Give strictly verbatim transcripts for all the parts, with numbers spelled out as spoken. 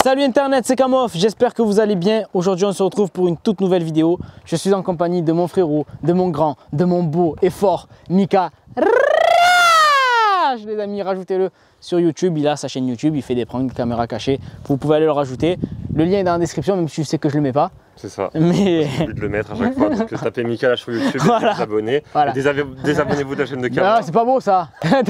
Salut internet, c'est Kamof, j'espère que vous allez bien. Aujourd'hui on se retrouve pour une toute nouvelle vidéo. Je suis en compagnie de mon frérot, de mon grand, de mon beau et fort Mika. Les amis, rajoutez-le sur YouTube, il a sa chaîne YouTube, il fait des pranks, des caméras cachées. Vous pouvez aller le rajouter. Le lien est dans la description, même si je sais que je le mets pas. C'est ça. Mais j'ai envie de le mettre à chaque fois. Donc tapez Mika là sur YouTube, voilà. Et vous abonnez. Voilà. Désabonnez-vous de la chaîne de Kamof. C'est pas beau ça.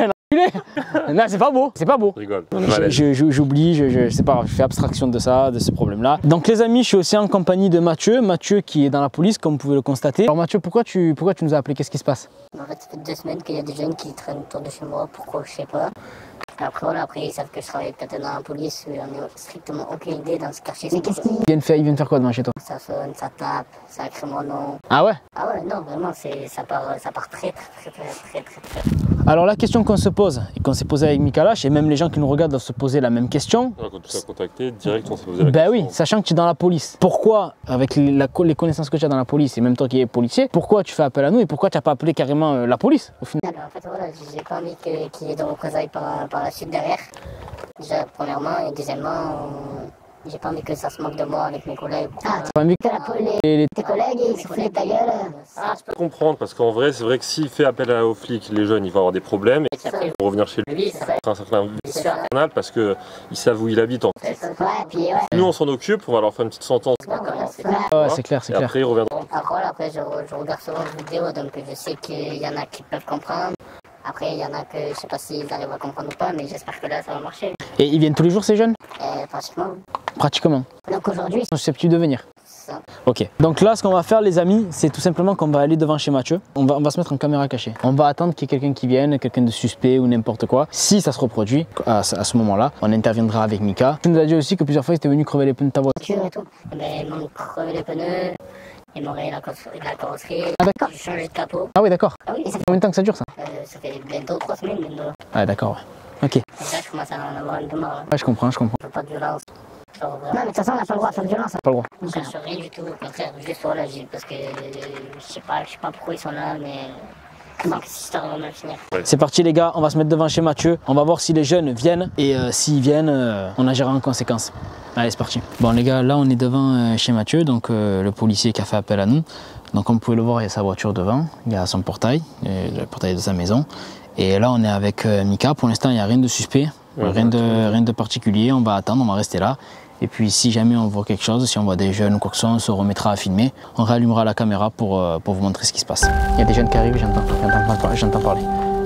Non, c'est pas beau, c'est pas beau. Rigole. J'oublie, je, je, je sais pas, je fais abstraction de ça, de ce problème-là. Donc les amis, je suis aussi en compagnie de Mathieu, Mathieu qui est dans la police, comme vous pouvez le constater. Alors Mathieu, pourquoi tu, pourquoi tu nous as appelé? Qu'est-ce qui se passe? En fait, ça fait deux semaines qu'il y a des jeunes qui traînent autour de chez moi. Pourquoi, je sais pas. Après, voilà, après ils savent que je travaille peut-être dans la police. J'en ai strictement aucune idée dans ce quartier. Mais qu'est-ce qu'ils viennent faire? Ils viennent faire quoi devant chez toi? Ça sonne, ça tape, ça écrit mon nom. Ah ouais? Ah ouais, non, vraiment, ça part, ça part très, très, très, très, très, très, très. Alors la question qu'on se pose, et qu'on s'est posé avec Mikalash, et même les gens qui nous regardent doivent se poser la même question. Alors, quand tu t'as contacté, direct on s'est posé la ben question. Ben oui, sachant que tu es dans la police. Pourquoi, avec les, la, les connaissances que tu as dans la police, et même toi qui es policier, pourquoi tu fais appel à nous et pourquoi tu n'as pas appelé carrément euh, la police au final? Alors, en fait, voilà, j'ai pas envie qu'il qu y ait de représailles par, par la suite derrière. Déjà, premièrement, et deuxièmement, euh, j'ai pas envie que ça se moque de moi avec mes collègues. Ah, tu pas envie que la, les, les, tes collègues, ils se foutent de ta gueule. Ah, je peux comprendre, parce qu'en vrai, c'est vrai que s'il fait appel aux flics, les jeunes, ils vont avoir des problèmes. Et après, ils vont revenir chez lui, ça va être un certain canal parce qu'ils savent où il habite. En fait. Ouais, puis, ouais. Nous, on s'en occupe, on va leur faire une petite sentence. Ouais, c'est clair, c'est clair. Après, ils reviendront. Après, voilà, après je, je regarde souvent les vidéos, donc je sais qu'il y en a qui peuvent comprendre. Après, il y en a que je sais pas s'ils arrivent à comprendre ou pas, mais j'espère que là, ça va marcher. Et ils viennent tous les jours, ces jeunes? euh, Pratiquement. Pratiquement. Donc aujourd'hui, ils sont susceptibles de venir. Ça. Ok. Donc là, ce qu'on va faire, les amis, c'est tout simplement qu'on va aller devant chez Mathieu. On va, on va se mettre en caméra cachée. On va attendre qu'il y ait quelqu'un qui vienne, quelqu'un de suspect ou n'importe quoi. Si ça se reproduit, à, à ce moment-là, on interviendra avec Mika. Tu nous as dit aussi que plusieurs fois, ils étaient venus crever les pneus de ta voiture. Et tout. Mais ils m'ont crevé les pneus. Ils m'ont rayé la, la carrosserie. Ah d'accord. J'ai changé de capot. Ah oui, d'accord. Ah oui, ça fait combien de temps que ça dure ça? euh, Ça fait bientôt trois semaines maintenant. Ah d'accord, ouais. Ok. Et là, je commence à en avoir un peu marre. Hein. Ouais, je comprends, je comprends. Je veux pas de violence. Genre, non, mais de toute façon, on n'a pas le droit de faire de violence. Pas le droit. Je cherche rien du tout, au contraire, juste voilà, parce que je sais pas, je sais pas pourquoi ils sont là, mais comment que cette histoire va mal finir. C'est parti les gars, on va se mettre devant chez Mathieu, on va voir si les jeunes viennent et euh, s'ils viennent, euh, on agira en conséquence. Allez, c'est parti. Bon les gars, là on est devant euh, chez Mathieu, donc euh, le policier qui a fait appel à nous. Donc comme vous pouvez le voir, il y a sa voiture devant, il y a son portail, le portail de sa maison. Et là on est avec euh, Mika, pour l'instant il n'y a rien de suspect, ouais, rien, de, rien de particulier, on va attendre, on va rester là. Et puis si jamais on voit quelque chose, si on voit des jeunes ou quoi que ce soit, on se remettra à filmer. On rallumera la caméra pour, euh, pour vous montrer ce qui se passe. Il y a des jeunes qui arrivent, j'entends parler.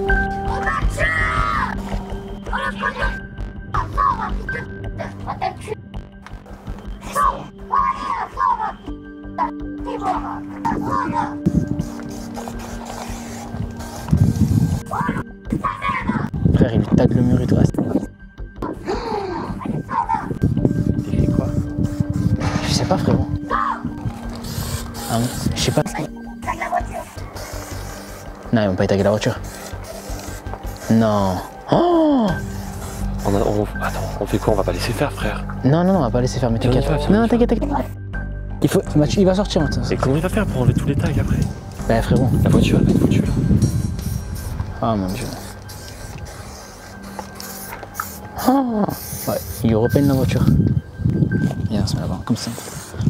Frère, il lui tague le mur et tout reste. Je sais pas frérot. Ah, je sais pas. Non, ils vont pas taguer la voiture. Non. Oh on, a, on, attends, on fait quoi? On va pas laisser faire, frère. Non, non, non, on va pas laisser faire, mais t'inquiète. Non, t'inquiète, t'inquiète. Il faut, Mathieu, il va sortir maintenant. Et comment il va faire pour enlever tous les tags après? Bah frérot. La voiture, elle va être foutue là. Ah mon dieu. Oh ouais, il repeigne la voiture. Viens, on se met là-bas, comme ça.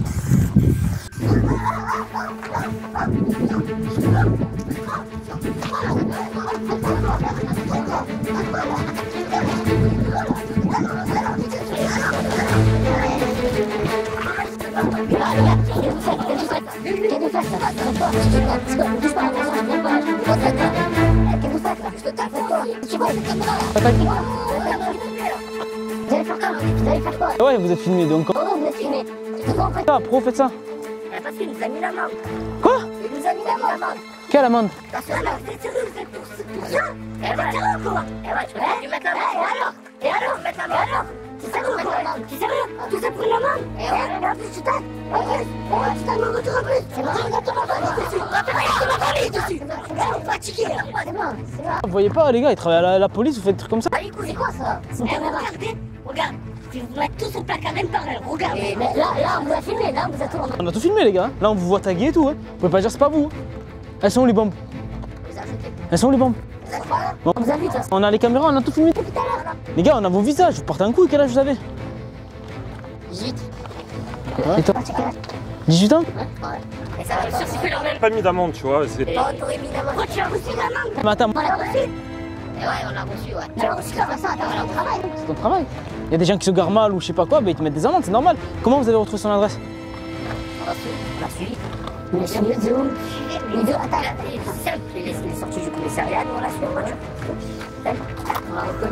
Ouais, vous êtes filmé donc. Oh, vous êtes filmé. Ah, pro, faites ça. Parce qu'il nous a mis l'amende. Quoi? Il nous a mis l'amende. Quelle amende? Parce que là, vous êtes sérieux, vous êtes pour ça? Et voilà, quoi? Et voilà, tu vas lui mettre l'amende. Et alors? Et alors, mettre l'amende? Et alors? C'est ça qu'on met l'amende. C'est sérieux? Tout ça pour une amende? Et ouais, en plus, tu t'as. En plus, tu t'as ma voiture en plus. C'est bon, on a ton amende dessus. On a ton amende dessus. On est fatigué là. C'est bon, c'est bon. Vous voyez pas, les gars, ils travaillent à la, la police, vous faites des trucs comme ça? Ah, du coup, c'est quoi ça? C'est une caméra. Regardez, regarde. Je vais vous mettre tous au placard même par là. Regardez. Mais là, là, on vous a filmé, là, on vous a tout. On a tout filmé, les gars. Là, on vous voit taguer et tout. Hein. Vous pouvez pas dire c'est pas vous. Elles sont où les bombes? Elles sont où les bombes? Bon. On vous a vu, ça. On a les caméras, on a tout filmé. Les gars, on a vos visages. Vous portez un coup, quel âge vous avez? dix-huit. Et toi? Ah, tu quel âge? dix-huit ans? Ouais. Et ça va, c'est plus normal. Pas mis d'amende, tu vois. C'est... Pas auto évidemment. Oh, tu as reçu l'amende? Mais attends, On l'a reçu? Et ouais, on l'a reçu, ouais. Tu as reçu comme ça, attends, on est au travail. c'est ton travail. Il y a des gens qui se garent mal ou je sais pas quoi, ben ils te mettent des amendes, c'est normal. Comment vous avez retrouvé son adresse? On l'a suivi. On l'a suivi. On est sur le Zoom. Les deux, attends, c'est simple. Il est sorti du commissariat, nous on l'a suivi en voiture. On l'a reconnu.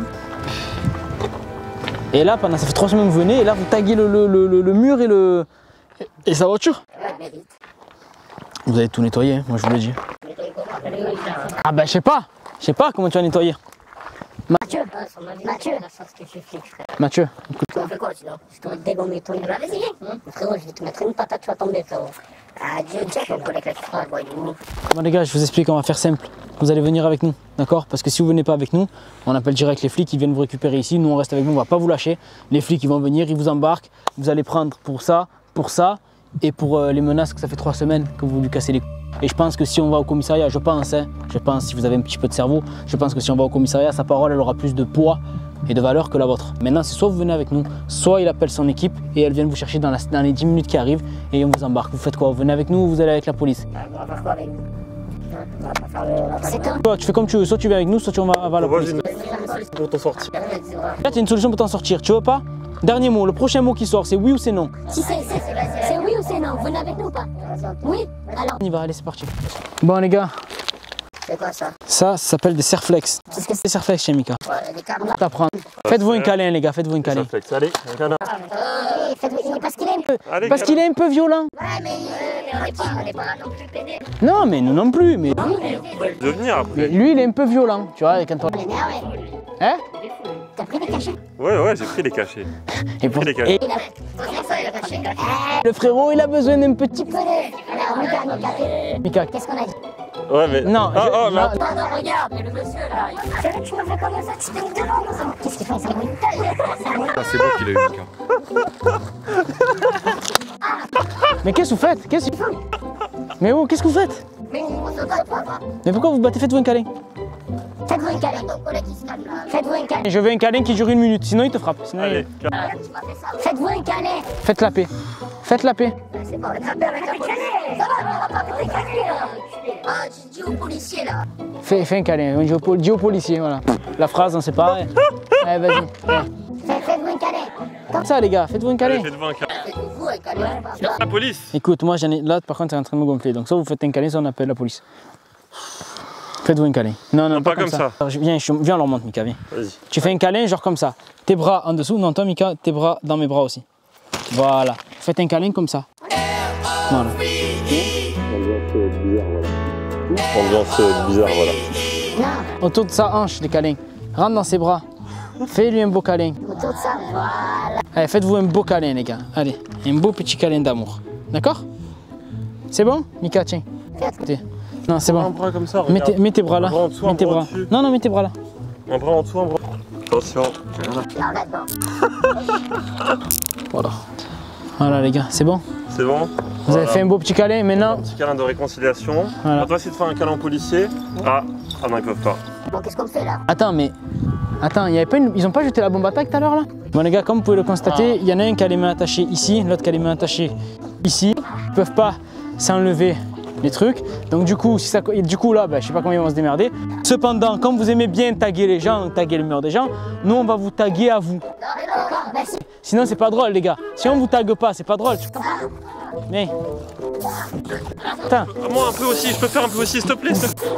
Et là, pendant ça fait trois semaines que vous venez, et là vous taguez le, le, le, le mur et le et sa voiture. Ouais, mais vite. Vous avez tout nettoyé, hein, moi je vous le dis. Ah ben je sais pas, je sais pas comment tu vas nettoyer. Mathieu, Mathieu, la chance que je suis flic, frère. Mathieu, écoute. Tu m'as fait quoi sinon? Je t'aurais dégommer ton. Bah vas-y, viens. Frérot, je vais te mettre une patate, tu vas tomber, frérot. Ah, Dieu, Dieu, mon collègue là qui fera, il est où? Bon les gars, je vous explique, on va faire simple. Vous allez venir avec nous, d'accord? Parce que si vous venez pas avec nous, on appelle direct les flics, ils viennent vous récupérer ici. Nous on reste avec vous, on va pas vous lâcher. Les flics ils vont venir, ils vous embarquent. Vous allez prendre pour ça, pour ça et pour euh, les menaces que ça fait trois semaines que vous lui cassez les couilles. Et je pense que si on va au commissariat, je pense, hein, je pense, si vous avez un petit peu de cerveau, je pense que si on va au commissariat, sa parole elle aura plus de poids et de valeur que la vôtre. Maintenant, c'est soit vous venez avec nous, soit il appelle son équipe et elle vient vous chercher dans, la, dans les dix minutes qui arrivent et on vous embarque. Vous faites quoi? Vous venez avec nous ou vous allez avec la police? On va faire quoi avec nous? On va pas faire le. C'est toi? Toi, tu fais comme tu veux, soit tu viens avec nous, soit tu vas à la police. Pour t'en sortir. Là, tu as une solution pour t'en sortir, tu veux pas? Dernier mot, le prochain mot qui sort, c'est oui ou c'est non? Si c'est c'est oui ou c'est non? Vous venez avec nous ou pas? Oui? Alors. On y va, allez, c'est parti. Bon les gars, C'est quoi ça? ça, ça s'appelle des serflex. Qu'est-ce que c'est? Des serflex chez Mika. Ouais, les câbles. T'apprends. Faites-vous un câlin les gars, faites-vous un câlin. Allez, un câlin. Euh, faites-vous- Parce qu'il est un peu. Allez, Parce qu'il est un peu violent. Ouais, mais euh, on n'est pas, on n'est pas non plus pédé. Non, mais nous non plus. Mais de venir après. lui, il est un peu violent. Tu vois, quand on. On est énervé. Hein? T'as pris des cachets? Ouais, ouais, j'ai pris les cachets. Et, pour... les cachets. Et Il a pris ça, il a caché. le frérot, il a besoin d'un petit peu. Alors, Mika, Mika, t'es- Mika. qu'est-ce qu'on a dit? Ouais, mais. Non, Ah, je- oh, mais non, attends. Non, non, regarde, le monsieur là. C'est vrai que tu m'as fait comme ça, tu t'es mis devant ça. Qu'est-ce qu'il fait? C'est un Ah, c'est bon qu'il a eu Mika. mais qu'est-ce que vous faites? Qu'est-ce que... Mais oh, qu'est-ce que vous faites? Mais on se bat, papa. Mais pourquoi vous vous battez? Faites-vous un câlin. Faites-vous un câlin. Ton collègue, il se calme là. Faites-vous un câlin. Je veux un câlin qui dure une minute, sinon il te frappe. Sinon, Allez, il- câlin. Tu m'as fait ça. Faites-vous un câlin. Faites la paix. Faites la paix. C'est pas attraper avec un câlin. Ça va, mais on va pas faire des câlins là. Ah, tu dis au policier là. Fais, fais un câlin. Dis au, pol- dis au policier, voilà. La phrase, on sait pas. Ouais. Allez, vas-y. Ouais. Faites- Faites-vous un câlin. Comme ça, les gars, faites-vous un Allez, câlin. faites-vous un câlin. Faites-vous un câlin. La police. Écoute, moi, j'en ai... là, par contre, c'est en train de me gonfler. Donc, soit vous faites un câlin, soit on appelle la police. Faites-vous un câlin. Non, non, Non, pas, pas comme, comme ça. ça. Alors, je- viens, je- viens, on leur montre, Mika, viens. Vas-y. Tu fais un câlin, genre comme ça. Tes bras en dessous. Non, toi, Mika, tes bras dans mes bras aussi. Voilà. Faites un câlin comme ça. Voilà. Ambiance bizarre, voilà. Non, Autour de sa hanche, les câlins. Rentre dans ses bras. Fais-lui un beau câlin. autour de ça. Voilà. Allez, faites-vous un beau câlin, les gars. Allez, un beau petit câlin d'amour. D'accord? C'est bon? Mika, tiens. Écoutez. Non, c'est Un bon. bras comme ça, Mets regarde. tes, mets tes bras là. Un bras en dessous, un Mets tes bras bras. au-dessus. Non, non, mets tes bras là. Un bras en dessous, un bras. Attention. Non, là-dedans. Voilà. Voilà, les gars, c'est bon? C'est bon. Vous avez fait un beau petit câlin, Un maintenant. petit câlin de réconciliation. Voilà. On va essayer de faire un câlin policier. Ah, ah non, ils peuvent pas. Bon, qu'est-ce qu'on fait là? Attends, mais. Attends, il y avait pas une... ils ont pas jeté la bombe à tac tout à l'heure là? Bon, les gars, comme vous pouvez le constater, il y en a un qui a les mains attachées ici, l'autre qui a les mains attachées ici. Ils peuvent pas s'enlever les trucs. Donc, du coup, si ça... et du coup là, ben, je sais pas comment ils vont se démerder. Cependant, comme vous aimez bien taguer les gens, taguer le mur des gens, nous on va vous taguer à vous. D'accord, merci. Sinon, c'est pas drôle, les gars. Si on vous tague pas, c'est pas drôle. Mais. Putain. Ah, moi un peu aussi, je peux faire un peu aussi, s'il te plaît. s'il te plaît.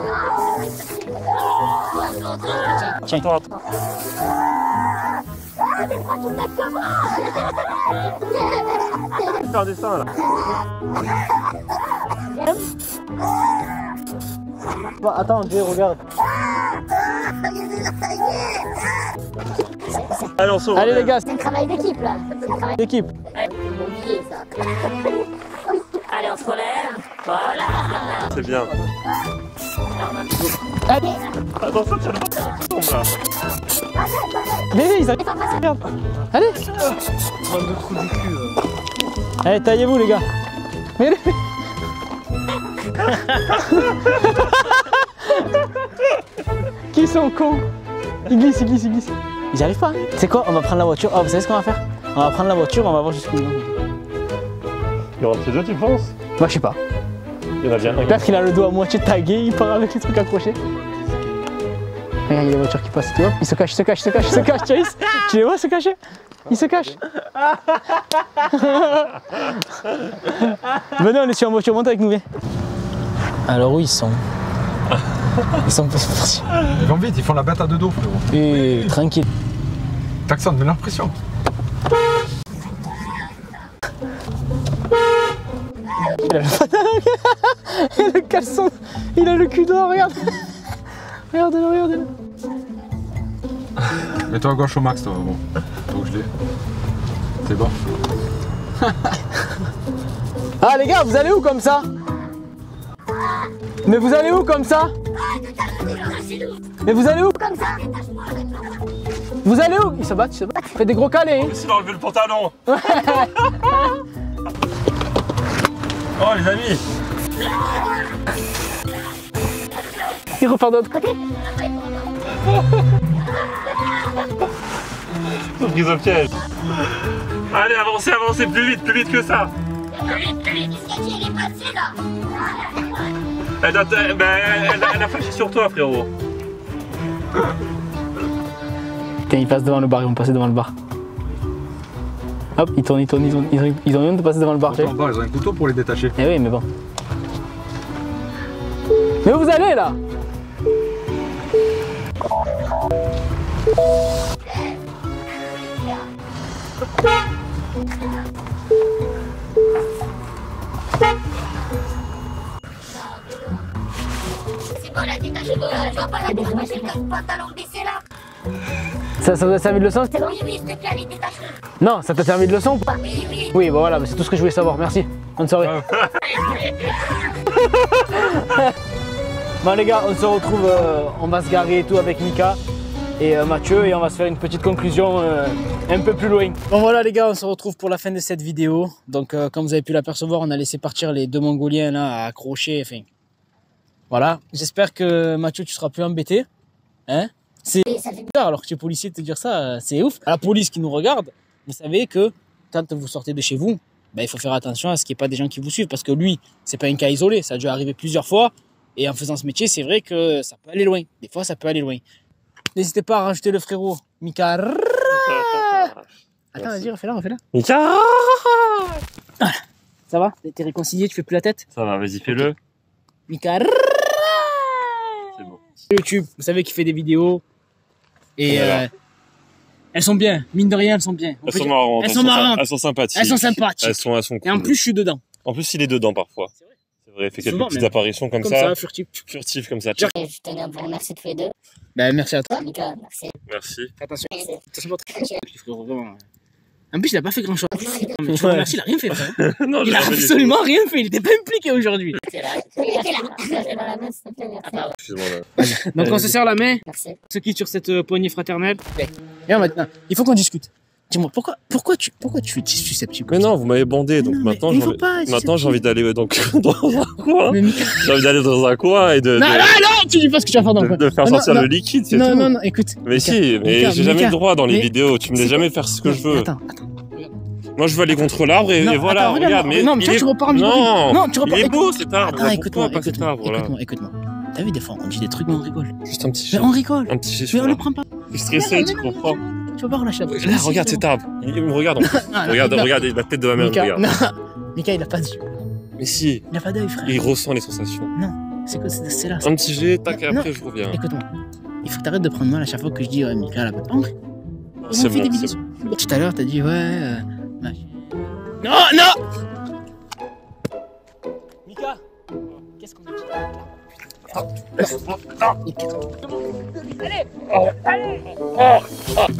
Tiens. Attends, attends. Faire un dessin là. Bah, attends, Dieu, regarde. Allez, on se Allez, les gars, C'est un travail d'équipe là. C'est un travail c'est l'équipe. oublié ça. Allez, on se relève. Voilà. C'est bien. Allez, Attention, tu tombe là. bébé, ils arrivent. Regarde. Allez. Allez, taillez-vous, les gars. Mais... Qui sont cons? Ils glissent, ils glissent, ils glissent. Ils y arrivent pas. C'est quoi? On va prendre la voiture. Oh, vous savez ce qu'on va faire? On va prendre la voiture, on va voir jusqu'où ils vont. Il rentre chez eux, tu penses? Moi je sais pas. Il va bien. Peut-être qu'il a le dos à moitié tagué, il part avec les trucs accrochés. Regarde, il y a les voitures qui passent, tu vois. Il se cache, il se cache, il se cache, il se cache, tu vois. Tu les vois se cacher? Il se cache. Venez, on est sur une voiture, monte avec nous, viens. Alors où ils sont? Ils sont pas partis. Ils vont vite, ils font la bête à deux dos, frérot. Et tranquille. Taxon, mets leur pression. Il a le pantalon, il a le caleçon, il a le cul dehors, regarde. Regardez-le, regardez-le. Mets-toi à gauche au max, toi, bon. Faut que je l'ai. C'est bon. Ah les gars, vous allez où comme ça? Mais vous allez où comme ça? Mais vous allez où comme ça? Vous allez où? Ils se battent, ils se battent. Faites des gros calés. Hein. Essaye d'enlever le pantalon. Oh les amis. Il repart de l'autre côté. Ils sont pris au piège. Allez, avancez, avancez, plus vite, plus vite que ça. Elle a, elle, ben, elle, elle a flashé sur toi, frérot. Tiens, ils passent devant le bar, ils vont passer devant le bar. Hop, ils tournent, ils tournent, ils tournent, ils ont, ils ont rien de passer devant le bar. En bas, ils ont un couteau pour les détacher. Eh oui, mais bon. Mais où vous allez là? C'est bon, la détache, je vois pas la détache, j'ai le pantalon baissé là. Ça, ça vous a servi de leçon? C'est bon, oui, oui, s'il te plaît, allez, détache-le. Non, ça t'a servi de leçon? Oui, oui. Oui, bon voilà, c'est tout ce que je voulais savoir, merci. Bonne soirée. Bon les gars, on se retrouve, euh, on va se garer et tout avec Mika et euh, Mathieu et on va se faire une petite conclusion euh, un peu plus loin. Bon voilà les gars, on se retrouve pour la fin de cette vidéo. Donc euh, comme vous avez pu l'apercevoir, on a laissé partir les deux Mongoliens là à accrocher, enfin voilà. J'espère que Mathieu tu seras plus embêté, hein. C'est bizarre alors que tu es policier de te dire ça, c'est ouf. À la police qui nous regarde, vous savez que quand vous sortez de chez vous, ben, il faut faire attention à ce qu'il n'y ait pas des gens qui vous suivent parce que lui, c'est pas un cas isolé, ça a dû arriver plusieurs fois. Et en faisant ce métier, c'est vrai que ça peut aller loin. Des fois, ça peut aller loin. N'hésitez pas à rajouter le frérot Mika. Attends, vas-y, refais-la, refais-la. Mika. Voilà. Ça va? T'es réconcilié, tu fais plus la tête? Ça va, vas-y, fais-le. Mika. C'est bon. YouTube, vous savez qu'il fait des vidéos. Et voilà. euh, elles sont bien. Mine de rien, elles sont bien. On Elles peut sont dire- marrantes. Elles sont marrantes. Elles sont sympathiques. Elles sont sympathiques. Elles sont, elles sont cool. Et en plus, je suis dedans. En plus, il est dedans parfois. C'est vrai. C'est vrai, il fait quelques Souvent, petites même. apparitions comme, Comme ça. ça, furtif. Furtif comme ça. Genre- Et je tenais à vous remercier tous les deux. Ben, merci à toi. Mika, merci. Merci. Attention. Merci. Attention, votre frérot, vraiment. En plus, il a pas fait grand chose. Mais tu vois, merci, il a rien fait, frère. non, Il a jamais dit- absolument rien fait. Il était pas impliqué aujourd'hui. C'est là. Il était là. J'ai dans la main, s'il te plaît, merci. Excuse-moi. là. Donc, on se serre la main. Merci. Se quitte sur cette euh, poignée fraternelle. Et maintenant, il faut qu'on discute. Dis-moi, pourquoi, pourquoi tu, pourquoi tu es susceptible? Mais non, vous m'avez bandé, donc Non, mais maintenant il j'ai faut envie... pas être maintenant j'ai envie susceptible. d'aller donc dans un coin. Mais Mika- J'ai envie d'aller dans un coin et de, Non, de, non, non, tu dis pas ce que tu vas faire dans le de, coin. de faire Ah, non, sortir non. le liquide, c'est Non, tout. non, non, écoute. Mais Mika, si, mais Mika, j'ai jamais Mika, le droit dans les mais- vidéos. Tu me laisses c'est- jamais faire ce que je veux. Attends, attends. Moi, je veux aller contre l'arbre et, Non, et voilà. attends, regarde, regarde, mais non, mais il toi, est... tu repars en Non, Non, tu repars- il est beau écoute- cet arbre. Attends, Pourquoi écoute-moi, pas cet écoute-moi, arbre là écoute-moi, écoute-moi. T'as vu, des fois, on dit des trucs, mais on rigole. Juste un petit Mais jet. on rigole. Un petit jet Mais sur on le l'arbre. prend pas. Je suis stressé, tu Non, non, comprends. Tu vas pas relâcher la prise. Là, regarde cet arbre. Il me regarde en plus. Ah, non, Regarde, non. regarde la tête de ma mère. Mika, Regarde. non. Mika, il a pas d'yeux. Mais si, Il a pas d'œil, frère. il ressent les sensations. C'est que c'est c'est là. Un petit jet, tac, et Non. après je reviens. Écoute-moi. Il faut que t'arrêtes de prendre mal à chaque fois que je dis ouais, Mika, elle a pas de pancre. C'est On fait des bon, vidéos. c'est bon. Tout à l'heure, t'as dit ouais. Euh... machin. Non, non. Mika, qu'est-ce qu'on a dit? Non, non, non. Allez, allez.